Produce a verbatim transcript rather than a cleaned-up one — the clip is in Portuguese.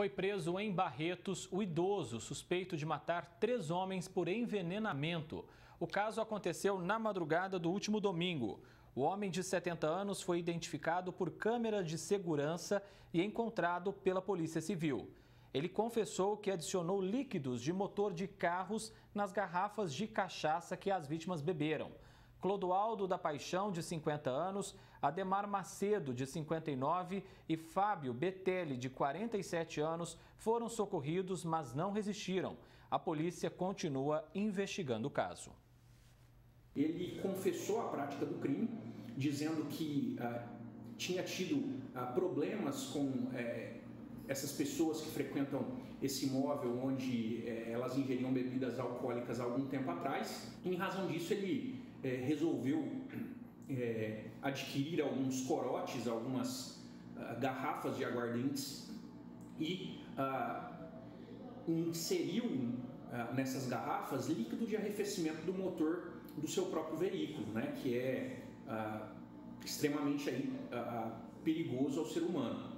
Foi preso em Barretos o idoso suspeito de matar três homens por envenenamento. O caso aconteceu na madrugada do último domingo. O homem de setenta anos foi identificado por câmera de segurança e encontrado pela Polícia Civil. Ele confessou que adicionou líquidos de motor de carros nas garrafas de cachaça que as vítimas beberam. Clodoaldo da Paixão, de cinquenta anos, Ademar Macedo, de cinquenta e nove e Fábio Betelli, de quarenta e sete anos, foram socorridos, mas não resistiram. A polícia continua investigando o caso. Ele confessou a prática do crime, dizendo que ah, tinha tido ah, problemas com eh, essas pessoas que frequentam esse imóvel onde eh, elas ingeriam bebidas alcoólicas há algum tempo atrás. Em razão disso, ele É, resolveu é, adquirir alguns corotes, algumas uh, garrafas de aguardentes e uh, inseriu uh, nessas garrafas líquido de arrefecimento do motor do seu próprio veículo, né, que é uh, extremamente aí, uh, perigoso ao ser humano.